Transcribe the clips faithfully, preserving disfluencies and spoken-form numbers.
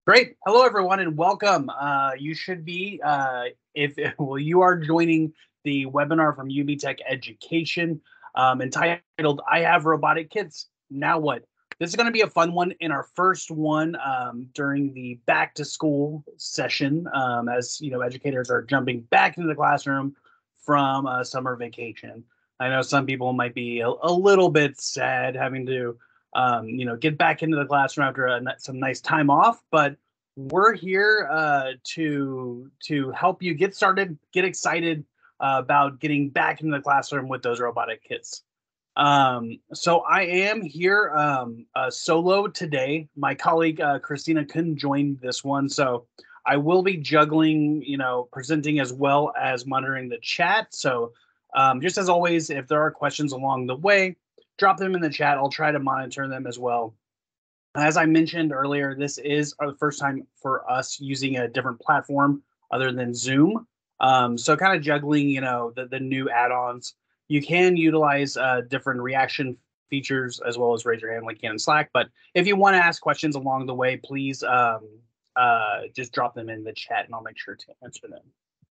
Great. Hello, everyone, and welcome. Uh, you should be, uh, if well, you are joining the webinar from U B Tech Education um, entitled "I Have Robotic Kids. Now What?" This is going to be a fun one in our first one um, during the back to school session, um, as you know, educators are jumping back into the classroom from uh, summer vacation. I know some people might be a, a little bit sad having to um, you know, get back into the classroom after a, some nice time off. But we're here uh, to to help you get started, get excited uh, about getting back into the classroom with those robotic kids. Um, so I am here um, uh, solo today. My colleague uh, Christina couldn't join this one, so I will be juggling, you know, presenting as well as monitoring the chat. So um, just as always, if there are questions along the way, drop them in the chat. I'll try to monitor them as well. As I mentioned earlier, this is the first time for us using a different platform other than Zoom. Um, so kind of juggling, you know, the, the new add-ons. You can utilize uh, different reaction features as well as raise your hand like you can in Slack. But if you want to ask questions along the way, please um, uh, just drop them in the chat and I'll make sure to answer them.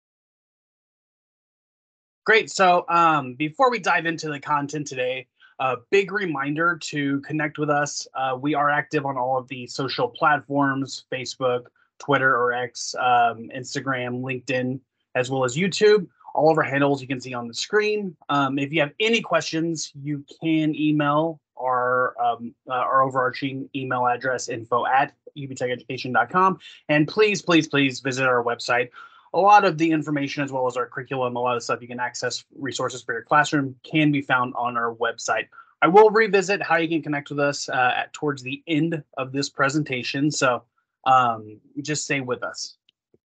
Great. So um, before we dive into the content today, a big reminder to connect with us. Uh, we are active on all of the social platforms, Facebook, Twitter or X, um, Instagram, LinkedIn, as well as YouTube. All of our handles you can see on the screen. Um, if you have any questions, you can email our, um, uh, our overarching email address, info at u b tech education dot com. And please, please, please visit our website. A lot of the information, as well as our curriculum, a lot of stuff you can access resources for your classroom can be found on our website. I will revisit how you can connect with us uh, at towards the end of this presentation, so um, just stay with us.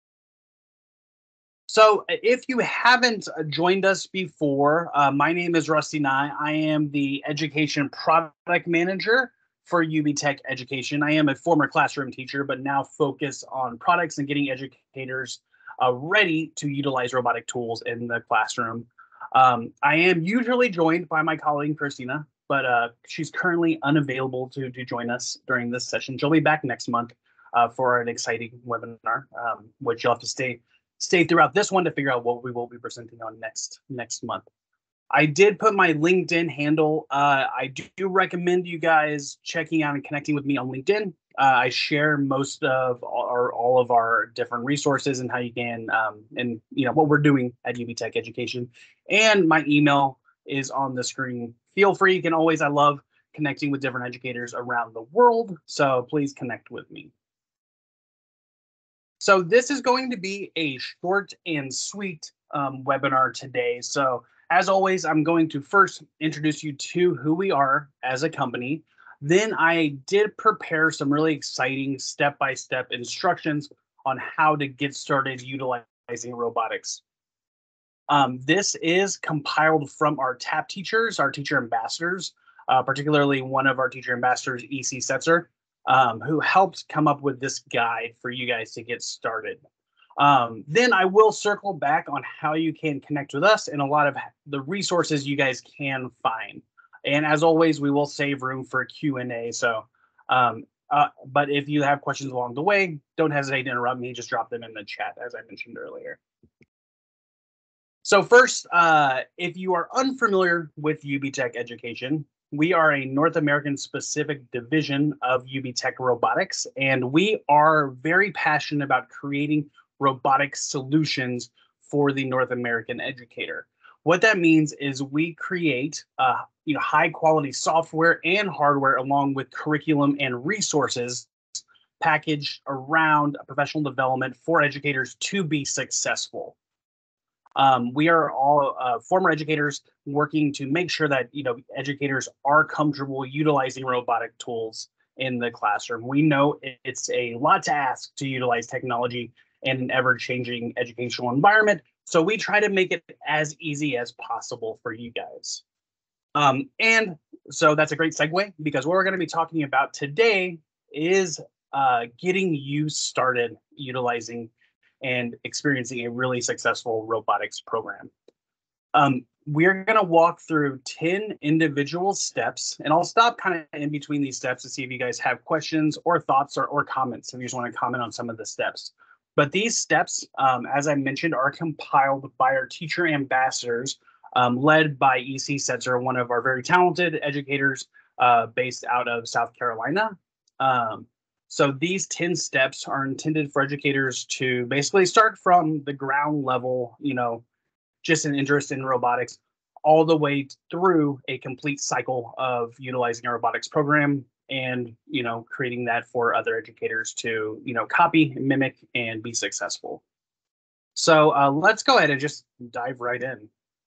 So if you haven't joined us before, uh, my name is Rusty Nye. I am the Education Product Manager for U B Tech Education. I am a former classroom teacher, but now focus on products and getting educators uh, ready to utilize robotic tools in the classroom. Um, I am usually joined by my colleague, Christina, but uh, she's currently unavailable to, to join us during this session. She'll be back next month uh, for an exciting webinar, um, which you'll have to stay stay throughout this one to figure out what we will be presenting on next next month. I did put my LinkedIn handle. Uh, I do recommend you guys checking out and connecting with me on LinkedIn. Uh, I share most of our, all of our different resources and how you can, um, and you know what we're doing at U B Tech Education. And my email is on the screen. Feel free. You can always. I love connecting with different educators around the world. So please connect with me. So this is going to be a short and sweet um, webinar today. So as always, I'm going to first introduce you to who we are as a company. Then I did prepare some really exciting step-by-step instructions on how to get started utilizing robotics. Um, this is compiled from our T A P teachers, our teacher ambassadors, uh, particularly one of our teacher ambassadors, E C Setzer, um, who helped come up with this guide for you guys to get started. Um, then I will circle back on how you can connect with us and a lot of the resources you guys can find. And as always, we will save room for Q and A. So, um, uh, but if you have questions along the way, don't hesitate to interrupt me. Just drop them in the chat, as I mentioned earlier. So first, uh, if you are unfamiliar with U B Tech Education, we are a North American specific division of U B Tech Robotics, and we are very passionate about creating robotic solutions for the North American educator. What that means is we create uh, you know, high quality software and hardware along with curriculum and resources packaged around professional development for educators to be successful. Um, we are all uh, former educators working to make sure that you know educators are comfortable utilizing robotic tools in the classroom. We know it's a lot to ask to utilize technology in an ever-changing educational environment, so we try to make it as easy as possible for you guys. Um, and so that's a great segue because what we're going to be talking about today is uh, getting you started utilizing and experiencing a really successful robotics program. Um, we're going to walk through ten individual steps, and I'll stop kind of in between these steps to see if you guys have questions or thoughts or, or comments if you just want to comment on some of the steps. But these steps, um, as I mentioned, are compiled by our teacher ambassadors, um, led by E C Setzer, one of our very talented educators uh, based out of South Carolina. Um, so these ten steps are intended for educators to basically start from the ground level, you know, just an interest in robotics, all the way through a complete cycle of utilizing a robotics program and, you know, creating that for other educators to, you know, copy, mimic, and be successful. So uh, let's go ahead and just dive right in.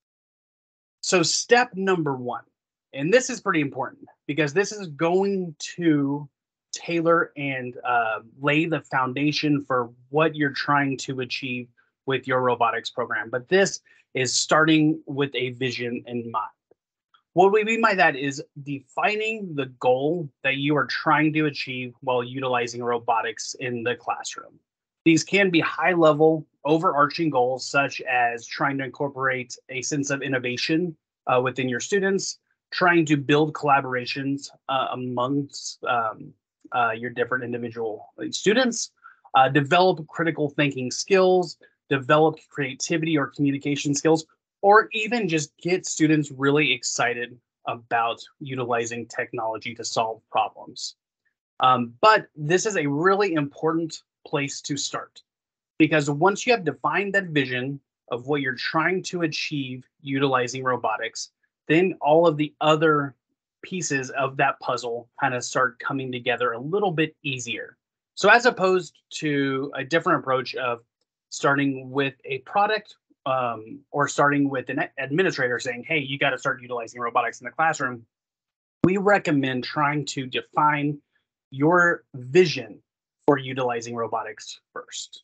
So step number one, and this is pretty important because this is going to tailor and uh, lay the foundation for what you're trying to achieve with your robotics program. But this is starting with a vision in mind. What we mean by that is defining the goal that you are trying to achieve while utilizing robotics in the classroom. These can be high-level, overarching goals, such as trying to incorporate a sense of innovation uh, within your students, trying to build collaborations uh, amongst um, uh, your different individual students, uh, develop critical thinking skills, develop creativity or communication skills, or even just get students really excited about utilizing technology to solve problems. Um, but this is a really important place to start, because once you have defined that vision of what you're trying to achieve utilizing robotics, then all of the other pieces of that puzzle kind of start coming together a little bit easier. So as opposed to a different approach of starting with a product um, or starting with an administrator saying, hey, you got to start utilizing robotics in the classroom, we recommend trying to define your vision for utilizing robotics first.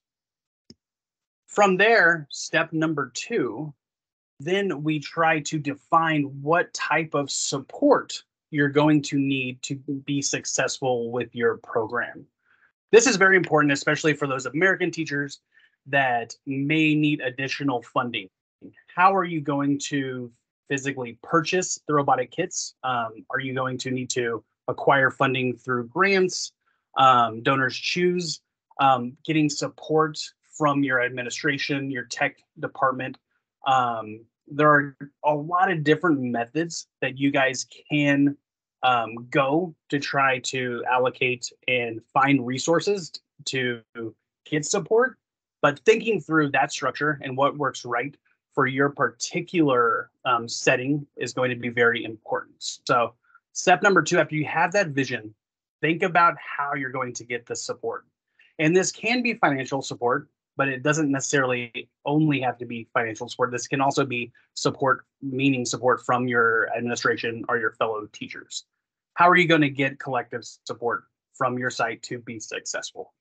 From there, step number two, then we try to define what type of support you're going to need to be successful with your program. This is very important, especially for those American teachers that may need additional funding. How are you going to physically purchase the robotic kits? Um, are you going to need to acquire funding through grants, um, donors choose, um, getting support from your administration, your tech department? Um, there are a lot of different methods that you guys can um, go to try to allocate and find resources to get support. But thinking through that structure and what works right for your particular um, setting is going to be very important. So step number two, after you have that vision, think about how you're going to get the support. And this can be financial support, but it doesn't necessarily only have to be financial support. This can also be support, meaning support from your administration or your fellow teachers. How are you going to get collective support from your site to be successful?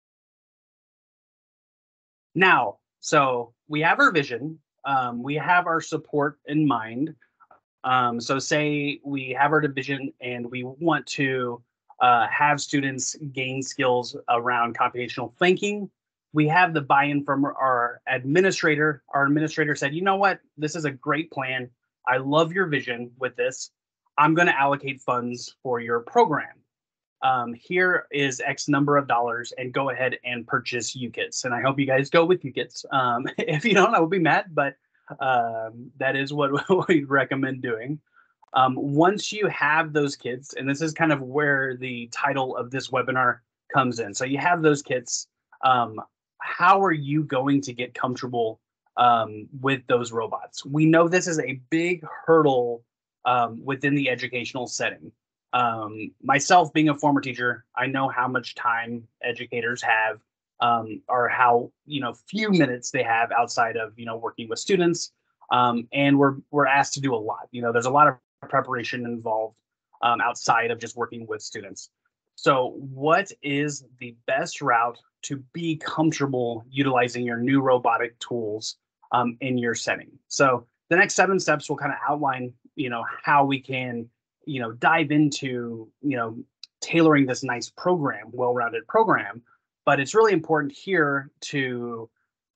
Now, so we have our vision, um, we have our support in mind. Um, so say we have our division and we want to uh, have students gain skills around computational thinking. We have the buy-in from our administrator. Our administrator said, you know what, this is a great plan. I love your vision with this. I'm going to allocate funds for your program. Um, here is X number of dollars and go ahead and purchase U kits. And I hope you guys go with U kits. Um, if you don't, I will be mad, but um, that is what we recommend doing. Um, once you have those kits, and this is kind of where the title of this webinar comes in. So you have those kits. Um, how are you going to get comfortable um, with those robots? We know this is a big hurdle um, within the educational setting. Um, myself being a former teacher, I know how much time educators have, um, or how, you know, few minutes they have outside of, you know, working with students. Um, and we're, we're asked to do a lot. You know, there's a lot of preparation involved um, outside of just working with students. So what is the best route to be comfortable utilizing your new robotic tools um, in your setting? So the next seven steps will kind of outline, you know, how we can you know, dive into, you know, tailoring this nice program, well-rounded program. But it's really important here to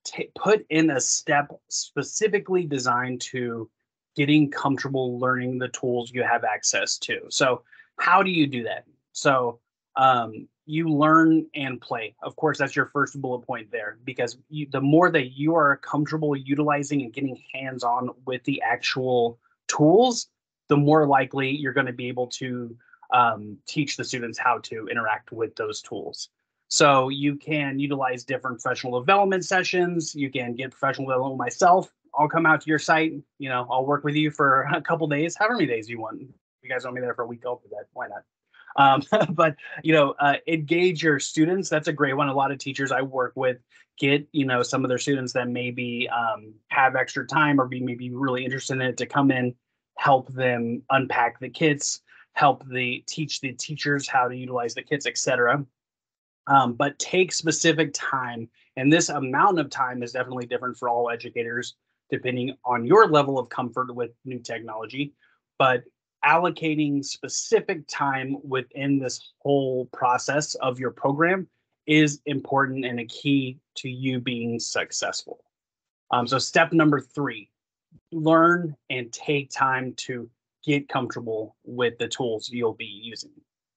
t- put in a step specifically designed to getting comfortable learning the tools you have access to. So how do you do that? So um, you learn and play. Of course, that's your first bullet point there, because you, the more that you are comfortable utilizing and getting hands-on with the actual tools, the more likely you're going to be able to um, teach the students how to interact with those tools. So you can utilize different professional development sessions. You can get professional development myself. I'll come out to your site. You know, I'll work with you for a couple days, however many days you want. If you guys want me there for a week, I'll do that. Why not? Um, but you know, uh, engage your students. That's a great one. A lot of teachers I work with get, you know, some of their students that maybe um, have extra time or be maybe really interested in it to come in, help them unpack the kits, help the teach the teachers how to utilize the kits, et cetera. Um, but take specific time, and this amount of time is definitely different for all educators, depending on your level of comfort with new technology. But allocating specific time within this whole process of your program is important and a key to you being successful. Um, so step number three, learn and take time to get comfortable with the tools you'll be using.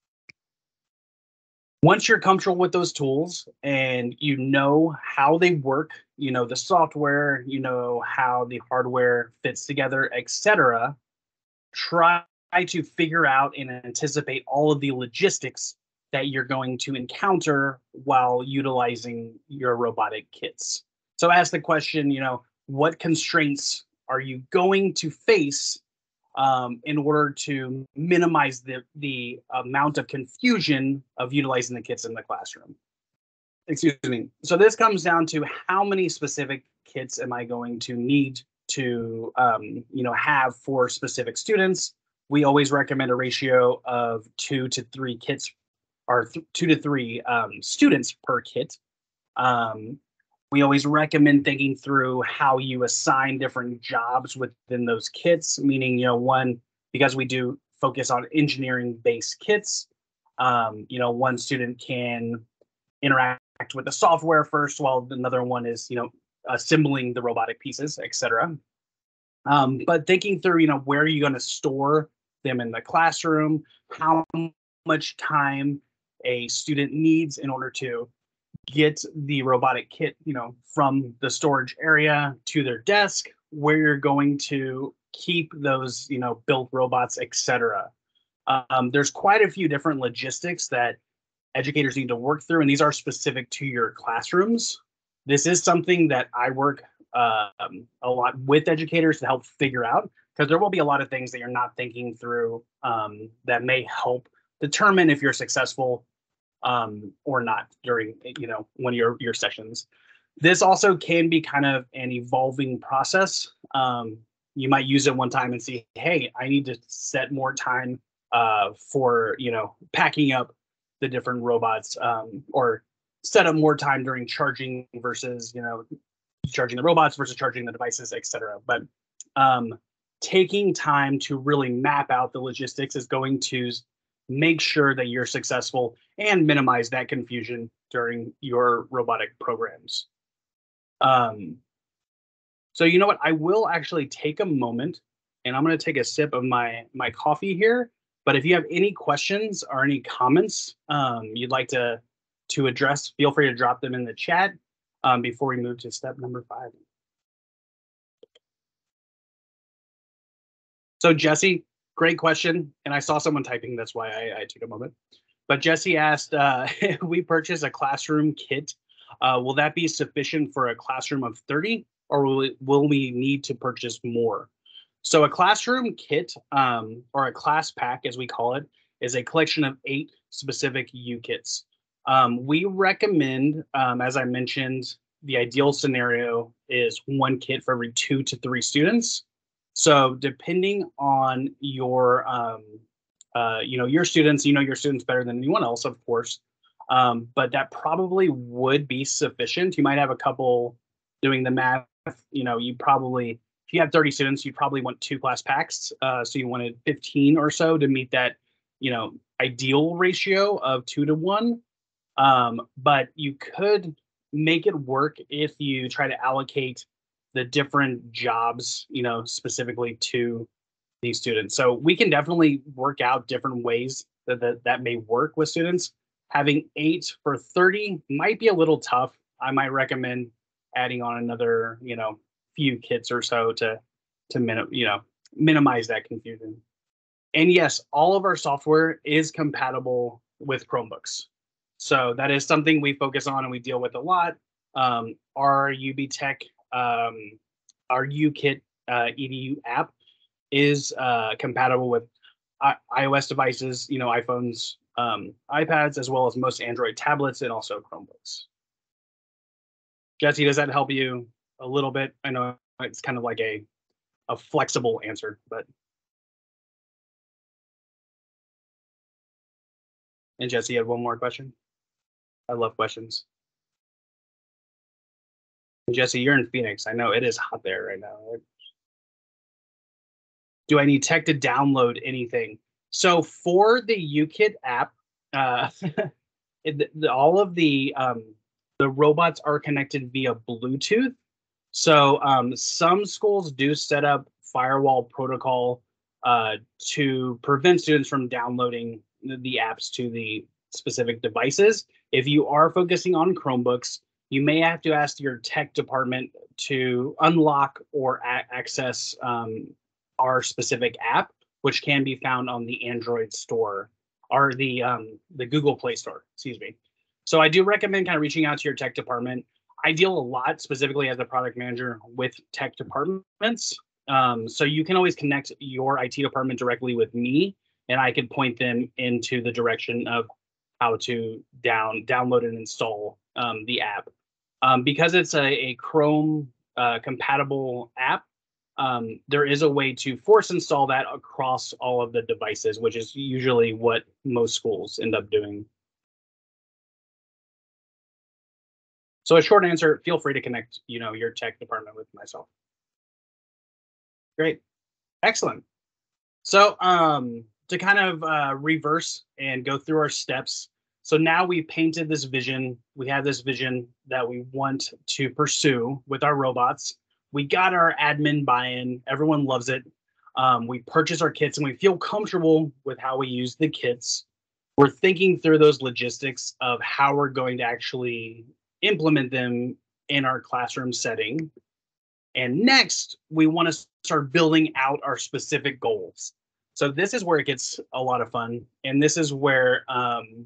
Once you're comfortable with those tools and you know how they work, you know the software, you know how the hardware fits together, et cetera, try to figure out and anticipate all of the logistics that you're going to encounter while utilizing your robotic kits. So ask the question, you know, what constraints are you going to face um, in order to minimize the, the amount of confusion of utilizing the kits in the classroom? Excuse me. So this comes down to how many specific kits am I going to need to um, you know, have for specific students. We always recommend a ratio of two to three kits, or th- two to three um, students per kit. Um, we always recommend thinking through how you assign different jobs within those kits, meaning, you know, one, because we do focus on engineering-based kits, um, you know, one student can interact with the software first, while another one is, you know, assembling the robotic pieces, et cetera. Um, but thinking through, you know, where are you going to store them in the classroom, how much time a student needs in order to get the robotic kit, you know, from the storage area to their desk, where you're going to keep those, you know, built robots, et cetera. Um, there's quite a few different logistics that educators need to work through, and these are specific to your classrooms. This is something that I work um, a lot with educators to help figure out, because there will be a lot of things that you're not thinking through um, that may help determine if you're successful um, or not during, you know, one of your, your sessions. This also can be kind of an evolving process. Um, you might use it one time and see, hey, I need to set more time uh, for, you know, packing up the different robots, um, or set up more time during charging versus, you know, charging the robots versus charging the devices, et cetera. But um, taking time to really map out the logistics is going to make sure that you're successful and minimize that confusion during your robotic programs. Um, so you know what? I will actually take a moment, and I'm going to take a sip of my my coffee here. But if you have any questions or any comments um, you'd like to to address, feel free to drop them in the chat um, before we move to step number five. So Jesse, great question. And I saw someone typing, that's why I, I took a moment. But Jesse asked, uh, if we purchase a classroom kit, uh, will that be sufficient for a classroom of thirty, or will, it, will we need to purchase more? So a classroom kit, um, or a class pack, as we call it, is a collection of eight specific U kits. Um, we recommend, um, as I mentioned, the ideal scenario is one kit for every two to three students. So depending on your, um, uh, you know, your students, you know your students better than anyone else, of course, um, but that probably would be sufficient. You might have a couple doing the math. You know, you probably, if you have thirty students, you probably want two class packs. Uh, so you wanted fifteen or so to meet that, you know, ideal ratio of two to one. Um, but you could make it work if you try to allocate the different jobs, you know, specifically to these students. So we can definitely work out different ways that that, that may work with students. Having eight for thirty might be a little tough. I might recommend adding on another, you know, few kits or so to to minim, you know, minimize that confusion. And yes, all of our software is compatible with Chromebooks. So that is something we focus on and we deal with a lot. Um, our U B Tech, um, our UKit uh, E D U app is uh, compatible with I- iOS devices, you know, iPhones, um, iPads, as well as most Android tablets and also Chromebooks. Jesse, does that help you a little bit? I know it's kind of like a a flexible answer, but and Jesse had one more question. I love questions. And Jesse, you're in Phoenix. I know it is hot there right now. Do I need tech to download anything? So for the UKit app, uh, it, the, all of the um, the robots are connected via Bluetooth. So um, some schools do set up firewall protocol uh, to prevent students from downloading the apps to the specific devices. If you are focusing on Chromebooks, you may have to ask your tech department to unlock or a- access um, our specific app, which can be found on the Android store or the um, the Google Play Store. Excuse me. So I do recommend kind of reaching out to your tech department. I deal a lot specifically as a product manager with tech departments. Um, so you can always connect your I T department directly with me, and I can point them into the direction of how to down download and install um, the app. Um, because it's a, a Chrome uh, compatible app, um, there is a way to force install that across all of the devices, which is usually what most schools end up doing. So a short answer, feel free to connect, you know, your tech department with myself. Great. Excellent. So um, to kind of uh, reverse and go through our steps. So now we painted this vision. We have this vision that we want to pursue with our robots. We got our admin buy-in. Everyone loves it. Um, we purchase our kits and we feel comfortable with how we use the kits. We're thinking through those logistics of how we're going to actually implement them in our classroom setting. And next, we want to start building out our specific goals. So this is where it gets a lot of fun. And this is where um,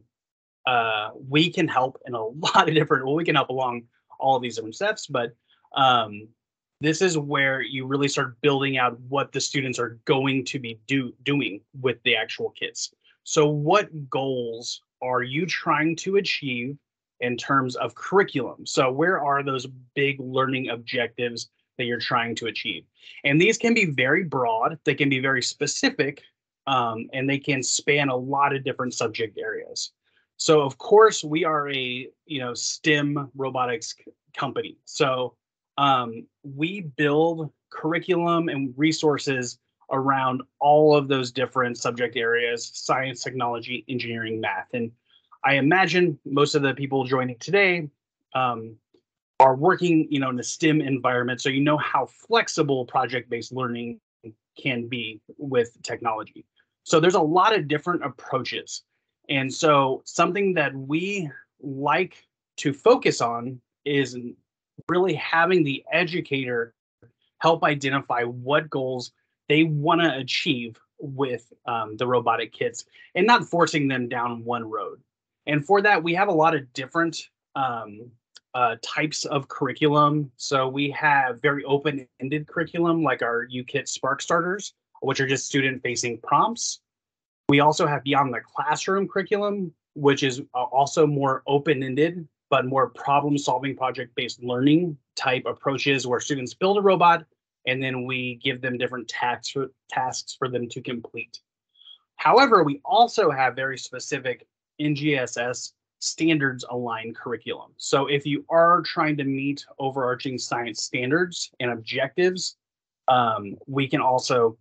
uh, we can help in a lot of different, well, we can help along all of these different steps, but um, this is where you really start building out what the students are going to be do, doing with the actual kits. So what goals are you trying to achieve in terms of curriculum? So where are those big learning objectives that you're trying to achieve? And these can be very broad, they can be very specific, um, and they can span a lot of different subject areas. So of course we are a you know STEM robotics c- company. So um, we build curriculum and resources around all of those different subject areas: science, technology, engineering, math. And I imagine most of the people joining today um, are working, you know, in a STEM environment, so you know how flexible project-based learning can be with technology. So there's a lot of different approaches. And so something that we like to focus on is really having the educator help identify what goals they want to achieve with um, the robotic kits and not forcing them down one road. And for that, we have a lot of different um, uh, types of curriculum. So we have very open-ended curriculum like our UKit Spark Starters, which are just student-facing prompts. We also have Beyond the Classroom curriculum, which is uh, also more open-ended, but more problem-solving project-based learning type approaches where students build a robot and then we give them different tasks for, tasks for them to complete. However, we also have very specific N G S S standards aligned curriculum. So if you are trying to meet overarching science standards and objectives, um, we can also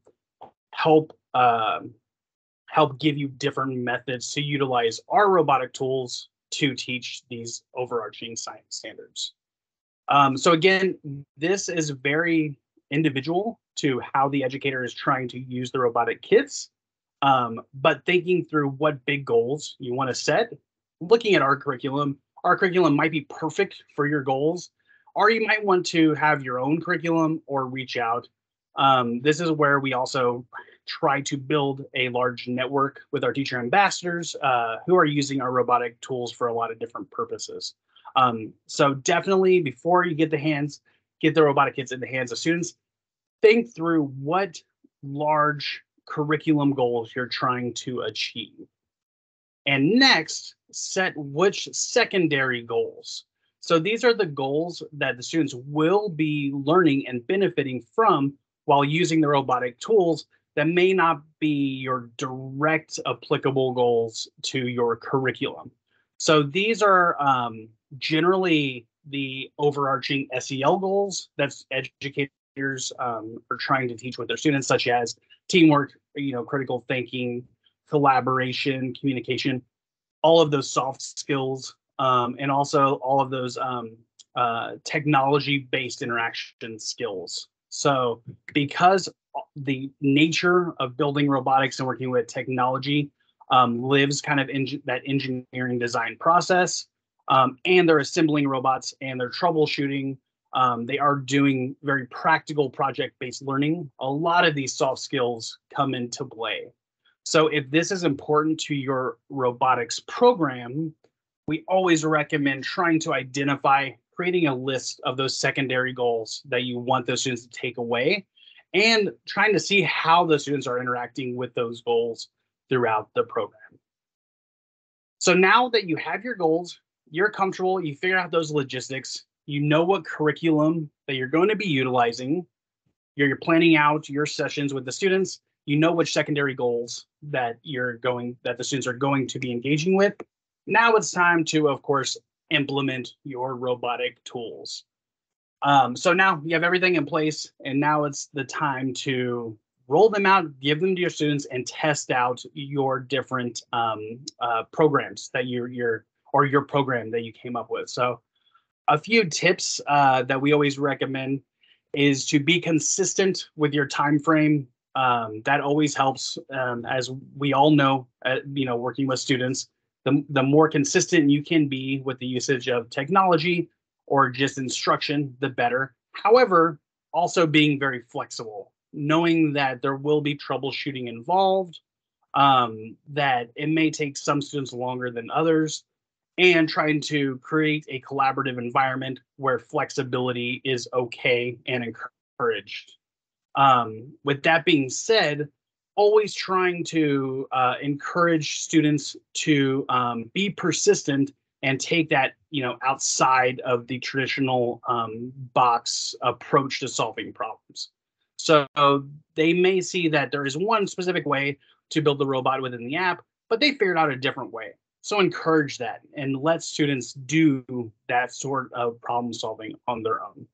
help uh, help give you different methods to utilize our robotic tools to teach these overarching science standards. Um, so again, this is very individual to how the educator is trying to use the robotic kits, um, but thinking through what big goals you want to set. Looking at our curriculum, our curriculum might be perfect for your goals, or you might want to have your own curriculum or reach out. Um, this is where we also try to build a large network with our teacher ambassadors uh, who are using our robotic tools for a lot of different purposes. Um, so definitely before you get the hands, get the robotic kits in the hands of students, think through what large curriculum goals you're trying to achieve. And next, set which secondary goals. So these are the goals that the students will be learning and benefiting from while using the robotic tools that may not be your direct applicable goals to your curriculum. So these are um, generally the overarching S E L goals that educators um, are trying to teach with their students, such as teamwork, you know, critical thinking, collaboration, communication, all of those soft skills, um, and also all of those um, uh, technology-based interaction skills. So because the nature of building robotics and working with technology um, lives kind of in that engineering design process, um, and they're assembling robots and they're troubleshooting, um, they are doing very practical project-based learning. A lot of these soft skills come into play. So if this is important to your robotics program, we always recommend trying to identify, creating a list of those secondary goals that you want those students to take away, and trying to see how the students are interacting with those goals throughout the program. So now that you have your goals, you're comfortable, you figure out those logistics, you know what curriculum that you're going to be utilizing, you're, you're planning out your sessions with the students, you know which secondary goals that you're going, that the students are going to be engaging with. Now it's time to, of course, implement your robotic tools. Um, so now you have everything in place, and now it's the time to roll them out, give them to your students, and test out your different um, uh, programs that you're, you're, or your program that you came up with. So a few tips uh, that we always recommend is to be consistent with your time frame. Um, that always helps, um, as we all know, uh, you know, working with students, the, the more consistent you can be with the usage of technology or just instruction, the better. However, also being very flexible, knowing that there will be troubleshooting involved, um, that it may take some students longer than others, and trying to create a collaborative environment where flexibility is okay and encouraged. Um, with that being said, always trying to uh, encourage students to um, be persistent and take that, you know, outside of the traditional um, box approach to solving problems. So they may see that there is one specific way to build the robot within the app, but they figured out a different way. So encourage that and let students do that sort of problem solving on their own.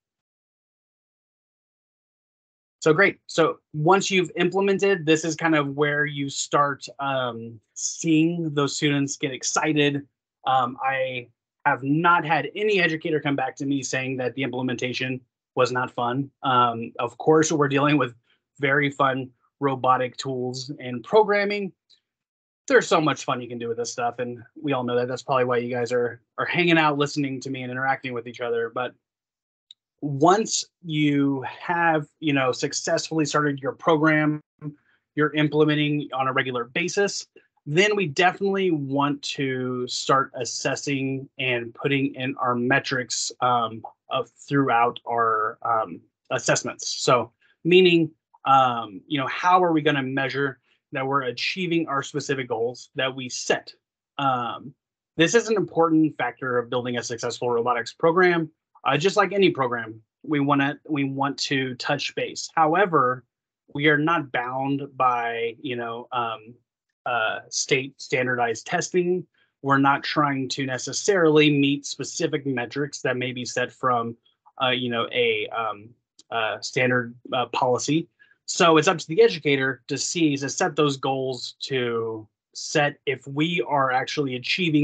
So great. So once you've implemented, this is kind of where you start um, seeing those students get excited. Um, I have not had any educator come back to me saying that the implementation was not fun. Um, of course, we're dealing with very fun robotic tools and programming. There's so much fun you can do with this stuff, and we all know that. That's probably why you guys are are hanging out, listening to me, and interacting with each other. But once you have, you know, successfully started your program, you're implementing on a regular basis, then we definitely want to start assessing and putting in our metrics um, of throughout our um, assessments. So meaning, um, you know, how are we going to measure that we're achieving our specific goals that we set? Um, this is an important factor of building a successful robotics program. Uh, just like any program, we want to we want to touch base. However, we are not bound by, you know, um, uh, state standardized testing. We're not trying to necessarily meet specific metrics that may be set from, uh, you know, a um, uh, standard uh, policy. So it's up to the educator to see, to set those goals, to set if we are actually achieving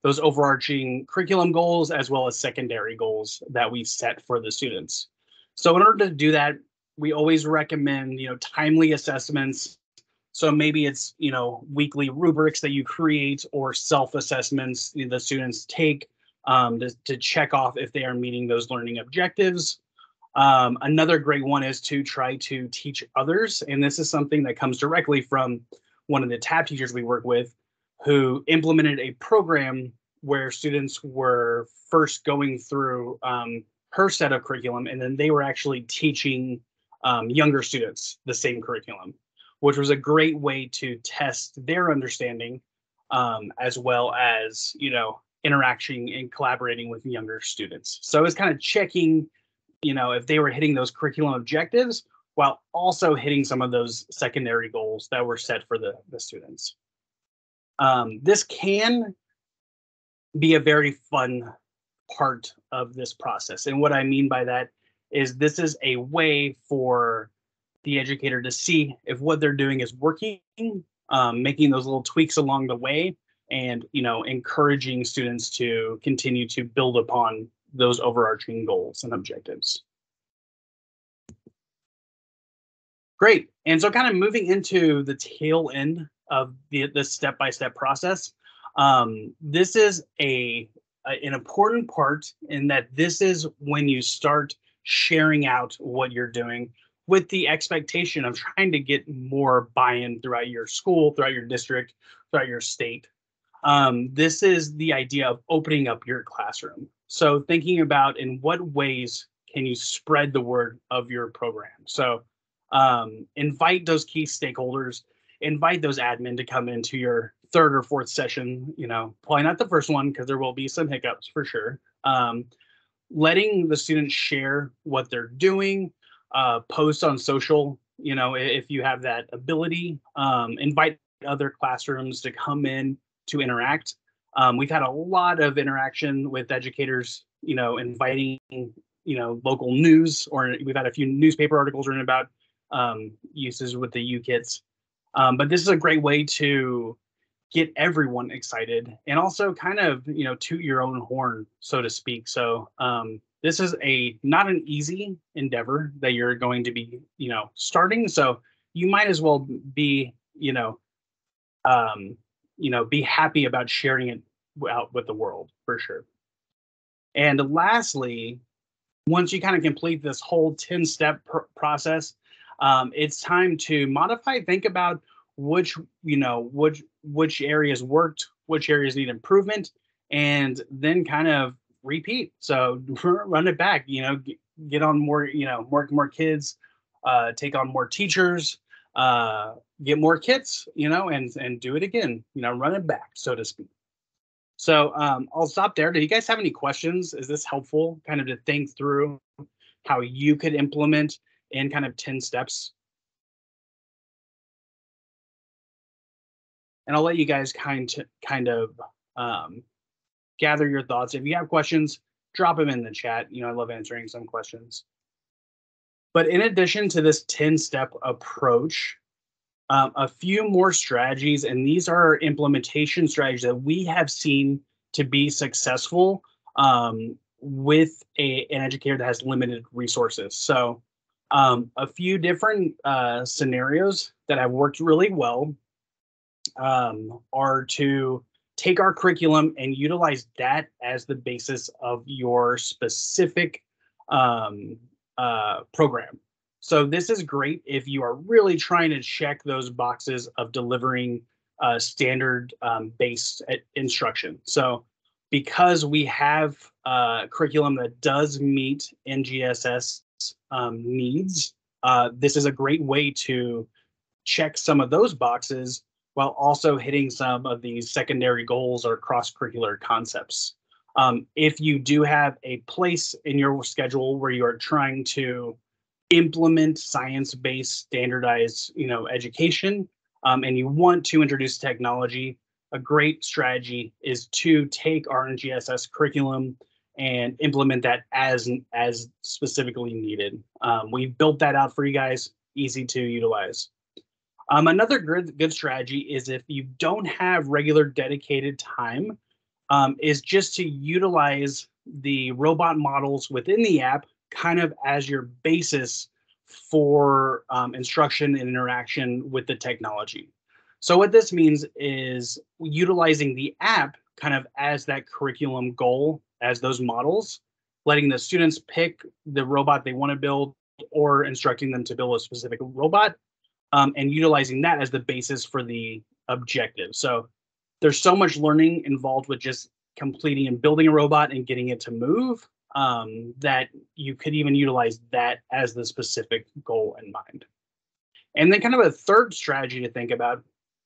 those overarching curriculum goals as well as secondary goals that we set for the students. So in order to do that, we always recommend, you know, timely assessments. So maybe it's, you know, weekly rubrics that you create or self-assessments the students take um, to, to check off if they are meeting those learning objectives. Um, another great one is to try to teach others. And this is something that comes directly from one of the T A B teachers we work with, who implemented a program where students were first going through um, her set of curriculum, and then they were actually teaching um, younger students the same curriculum, which was a great way to test their understanding, um, as well as, you know, interacting and collaborating with younger students. So it's kind of checking, you know, if they were hitting those curriculum objectives while also hitting some of those secondary goals that were set for the, the students. Um, this can be a very fun part of this process. And what I mean by that is this is a way for the educator to see if what they're doing is working, um, making those little tweaks along the way, and, you know, encouraging students to continue to build upon those overarching goals and objectives. Great. And so kind of moving into the tail end of the, the step-by-step process, um, this is a, a an important part in that this is when you start sharing out what you're doing with the expectation of trying to get more buy-in throughout your school, throughout your district, throughout your state. Um, this is the idea of opening up your classroom. So thinking about in what ways can you spread the word of your program. So um, invite those key stakeholders, invite those admin to come into your third or fourth session, you know, probably not the first one because there will be some hiccups for sure. Um, letting the students share what they're doing, uh, post on social, you know, if you have that ability, um, invite other classrooms to come in to interact. Um, we've had a lot of interaction with educators, you know, inviting, you know, local news, or we've had a few newspaper articles written about um, uses with the U Kits. Um, but this is a great way to get everyone excited and also kind of, you know, toot your own horn, so to speak. So um, this is a not an easy endeavor that you're going to be, you know, starting. So you might as well be, you know, um, you know, be happy about sharing it out with the world for sure. And lastly, once you kind of complete this whole ten step pr process, um, it's time to modify, think about which, you know, which, which areas worked, which areas need improvement, and then kind of repeat. So run it back, you know, get, get on more, you know, more, more kids, uh, take on more teachers, uh, get more kits, you know, and, and do it again, you know, run it back, so to speak. So um, I'll stop there. Do you guys have any questions? Is this helpful kind of to think through how you could implement in kind of ten steps? And I'll let you guys kind to, kind of um, gather your thoughts. If you have questions, drop them in the chat. You know, I love answering some questions. But in addition to this ten step approach, um, a few more strategies, and these are implementation strategies that we have seen to be successful um, with a, an educator that has limited resources. So um, a few different uh, scenarios that have worked really well um, are to take our curriculum and utilize that as the basis of your specific um, uh, program. So this is great if you are really trying to check those boxes of delivering uh, standard um, based instruction. So because we have uh, curriculum that does meet N G S S um, needs, uh, this is a great way to check some of those boxes while also hitting some of these secondary goals or cross-curricular concepts. Um, if you do have a place in your schedule where you are trying to implement science-based standardized, you know, education, um, and you want to introduce technology, a great strategy is to take our N G S S curriculum and implement that as, as specifically needed. Um, we've built that out for you guys, easy to utilize. Um, another good, good strategy is if you don't have regular dedicated time um, is just to utilize the robot models within the app kind of as your basis for um, instruction and interaction with the technology. So what this means is utilizing the app kind of as that curriculum goal, as those models, letting the students pick the robot they want to build or instructing them to build a specific robot, um, and utilizing that as the basis for the objective. So there's so much learning involved with just completing and building a robot and getting it to move, um, that you could even utilize that as the specific goal in mind. And then kind of a third strategy to think about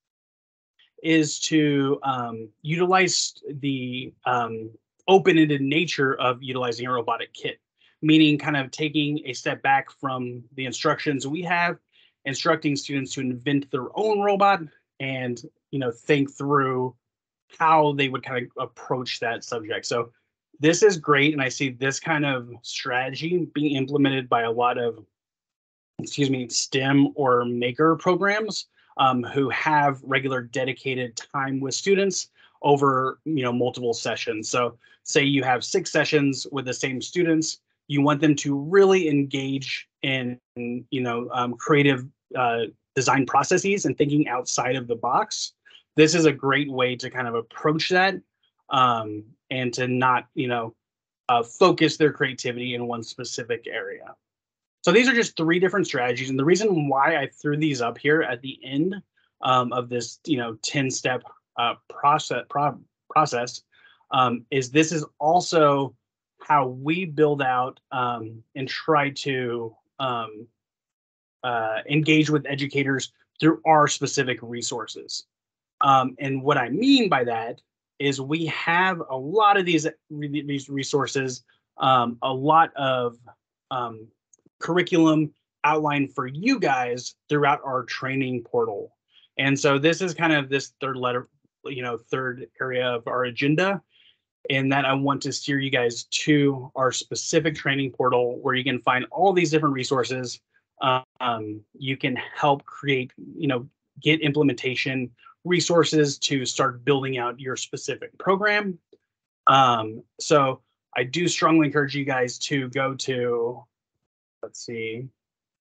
is to um, utilize the um, open-ended nature of utilizing a robotic kit, meaning kind of taking a step back from the instructions we have, instructing students to invent their own robot and, you know, think through how they would kind of approach that subject. So this is great, and I see this kind of strategy being implemented by a lot of, excuse me, STEM or maker programs, um, who have regular dedicated time with students over, you know, multiple sessions. So say you have six sessions with the same students, you want them to really engage in, you know, um, creative uh, design processes and thinking outside of the box. This is a great way to kind of approach that, um, and to not, you know, uh, focus their creativity in one specific area. So these are just three different strategies, and the reason why I threw these up here at the end, um, of this, you know, ten step uh, process pro process, um, is this is also how we build out, um, and try to um, uh, engage with educators through our specific resources. Um, and what I mean by that is we have a lot of these these resources, um, a lot of um, curriculum outlined for you guys throughout our training portal. And so this is kind of this third letter, you know, third area of our agenda, in that I want to steer you guys to our specific training portal where you can find all these different resources. Um, you can help create, you know, get implementation resources to start building out your specific program. Um, so I do strongly encourage you guys to go to, let's see,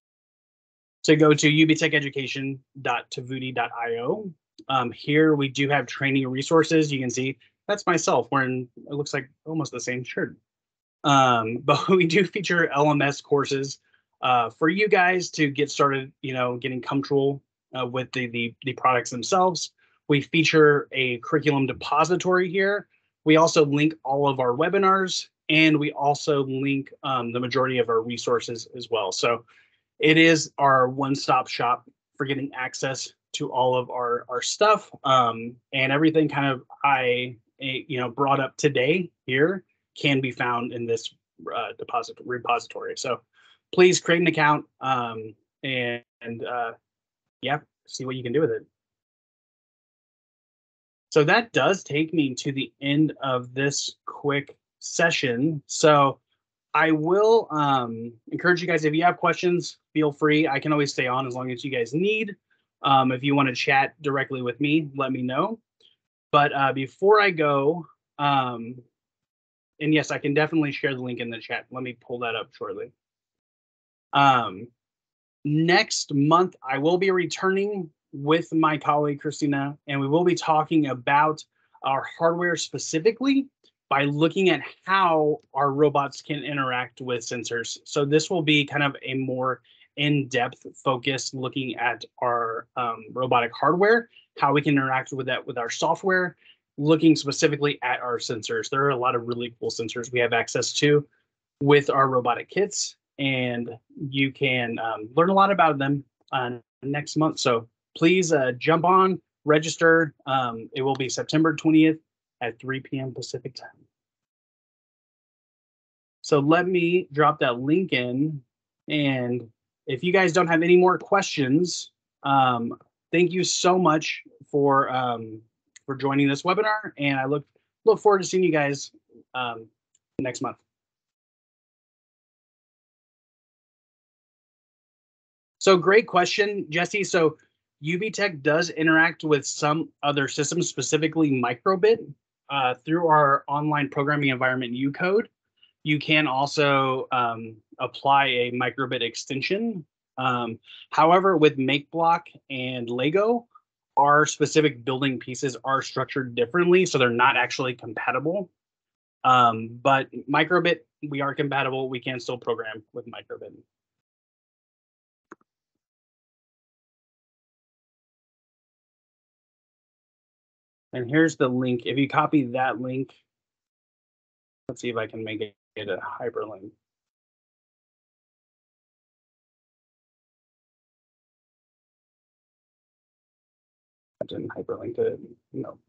to go to ubtecheducation dot tovuti dot io. Um, here we do have training resources. You can see that's myself wearing, it looks like almost the same shirt. Um, but we do feature L M S courses uh, for you guys to get started, you know, getting comfortable uh, with the, the the products themselves. We feature a curriculum depository here. We also link all of our webinars, and we also link um, the majority of our resources as well. So it is our one-stop shop for getting access to all of our our stuff, um, and everything kind of I you know brought up today here can be found in this uh, deposit repository. So please create an account, um, and, and uh, yeah, see what you can do with it. So that does take me to the end of this quick session. So I will um, encourage you guys, if you have questions, feel free. I can always stay on as long as you guys need. Um, if you want to chat directly with me, let me know. But uh, before I go, um, and yes, I can definitely share the link in the chat. Let me pull that up shortly. Um, next month, I will be returning with my colleague, Christina, and we will be talking about our hardware specifically by looking at how our robots can interact with sensors. So this will be kind of a more in-depth focus looking at our um, robotic hardware, how we can interact with that with our software, looking specifically at our sensors. There are a lot of really cool sensors we have access to with our robotic kits, and you can um, learn a lot about them uh, next month. So please uh, jump on, register. Um, it will be September twentieth at three p m Pacific time. So let me drop that link in, and if you guys don't have any more questions, um, thank you so much for um, for joining this webinar, and I look look forward to seeing you guys um, next month. So great question, Jesse. So UBTech does interact with some other systems, specifically Microbit. uh, through our online programming environment, Ucode, you can also um, apply a microbit extension. Um, however, with MakeBlock and Lego, our specific building pieces are structured differently, so they're not actually compatible. Um, but microbit, we are compatible. We can still program with microbit. And here's the link. If you copy that link, let's see if I can make it a hyperlink. I didn't hyperlink it. No.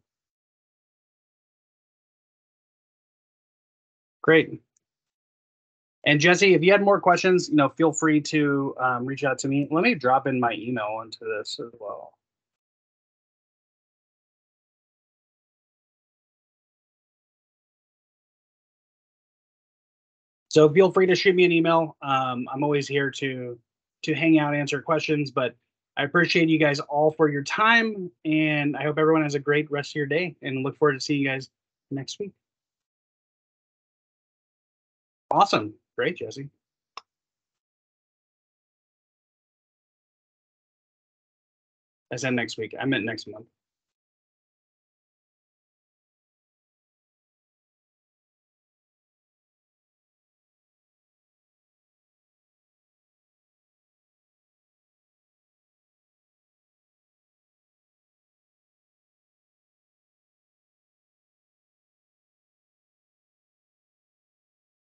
Great. And Jesse, if you had more questions, you know, feel free to um, reach out to me. Let me drop in my email into this as well. So feel free to shoot me an email. Um, I'm always here to to hang out, answer questions. But I appreciate you guys all for your time, and I hope everyone has a great rest of your day. And look forward to seeing you guys next week. Awesome, great, Jesse. I said next week. I meant next month.